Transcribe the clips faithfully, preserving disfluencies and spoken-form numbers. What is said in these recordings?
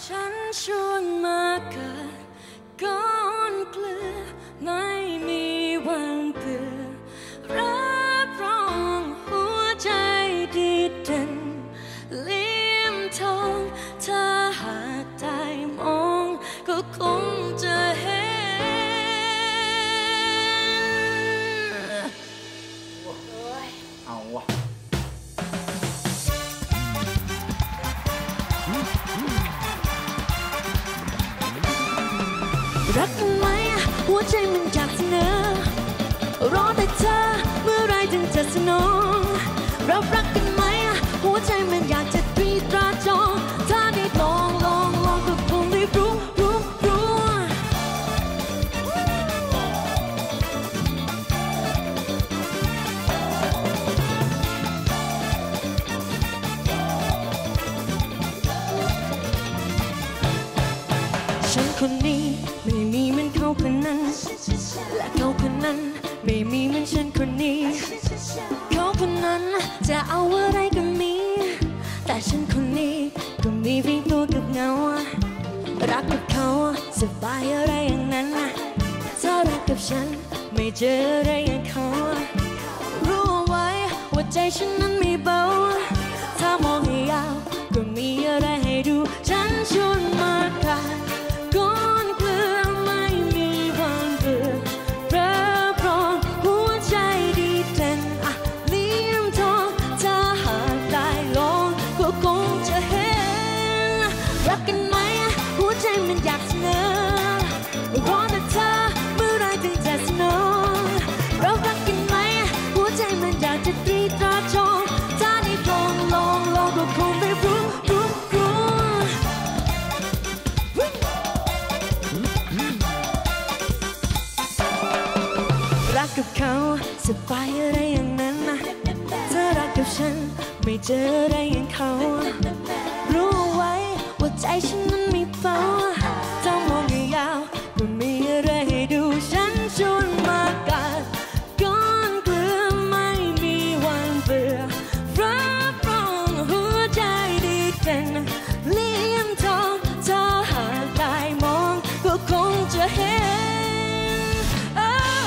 ฉันชวนมาเกิดก้อนเกลือไม่มีวันเบื่อรับรองหัวใจดีเด่นเลี่ยมทองถ้าหากได้มองก็คงจะเห็นเอาวะรักกันไหมหัวใจมันอยากเสนอรอแต่เธอเมื่อไรถึงจะสนองเรารักกันไหมหัวใจมันอยากจะตรีตราจองถ้าได้ลองลองลองก็คงได้รู้รู้รู้ฉันคนนี้ไม่มีเหมือนเขาคนนั้นและเขาคนนั้นไม่มีเหมือนฉันคนนี้เขาคนนั้นจะเอาอะไรก็มีแต่ฉันคนนี้ก็มีเพียงตัวกับเงารักกับเขาสบายอะไรอย่างนั้นถ้ารักกับฉันไม่เจออะไรอย่างเขารู้เอาไว้ว่าใจฉันนั้นไม่เบาถ้ามองให้ยาวก็มีอะไรให้ดูฉันชวนมากันก้อนเกลือไม่มีวันเบื่อรับรองหัวใจดีเด่นอะเลี่ยมทองถ้าหากได้ลองก็คงจะเห็นรักกันไหมหัวใจมันอยากเสนอรอแต่เธอเมื่อไรถึงจะสนองเรารักกันไหมหัวใจมันอยากจะตรีตราจองถ้าได้ลองลองลองก็คงได้รู้รู้รู้รักกับเขาสบายอะไรอย่างนั้นนะถ้ารักกับฉันไม่เจออะไรอย่างเขารู้ไว้ว่าใจฉันนั้นไม่เฝ้าถ้ามองยาวก็มีอะไรให้ดูฉันชวนมากันก้อนเกลือไม่มีวันเบื่อรับรองหัวใจดีเด่นเลี่ยมทองถ้าหากได้มองก็คงจะเห็น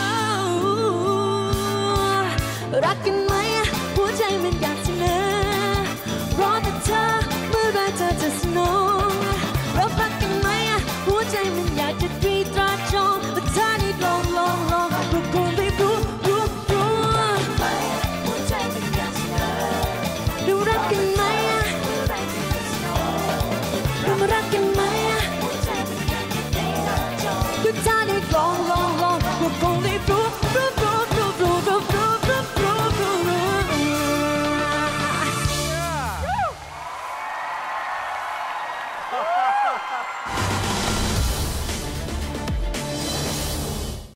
รักกันไหมหัวใจมันอยากเสนอรอแต่เธอเมื่อไรเธอจะสนองเรารักกันไหมหัวใจมันอยากจะตรีตราจองถ้าได้ลองลองลองก็คงได้รู้รู้รู้หัวใจมันอยากเสนอดูรักกันไหมเมื่อไรเธอจะสนองเรามารักกันไหมหัวใจมันอยากจะตรีตราจองก็ถ้าได้ลองลองลองก็คงได้รู้รู้รู้รู้รู้รู้รู้ Yeah.